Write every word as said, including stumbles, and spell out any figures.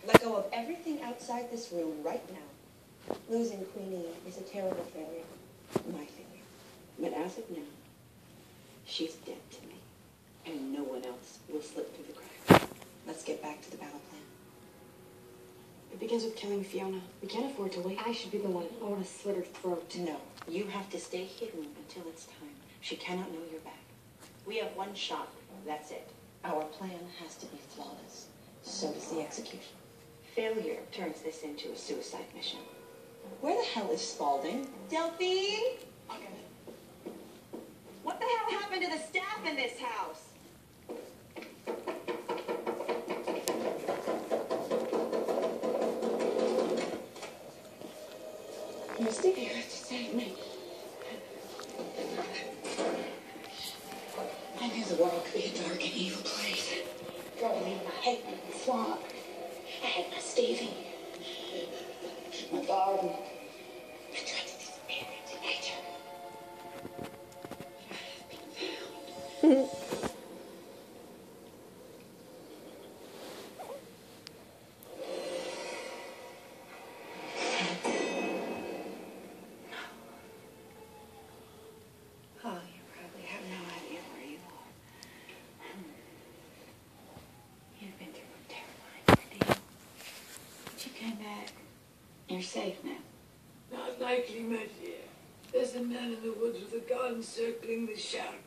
Let go of everything outside this room right now. Losing Queenie is a terrible failure. My failure. But as of now, she's dead to me. And no one else will slip through the cracks. Let's get back to the battle plan. It begins with killing Fiona. We can't afford to wait. I should be the one. I want to slit her throat. No. You have to stay hidden until it's time. She cannot know you're back. We have one shot. That's it. Our plan has to be flawless. So does the execution. Failure turns this into a suicide mission. Where the hell is Spaulding? Delphine? Okay. What the hell happened to the staff in this house? Misty, you have to save me. I knew the world could be a dark and evil place. Throwing me my head in the swamp. I had my Stevie, my garden. I tried to disappear into nature. But I have been found. Oh, you probably have no idea where you are. You've been through a terrifying ordeal. But you came back. You're safe now. Not likely, my dear. There's a man in the woods with a gun circling the shack.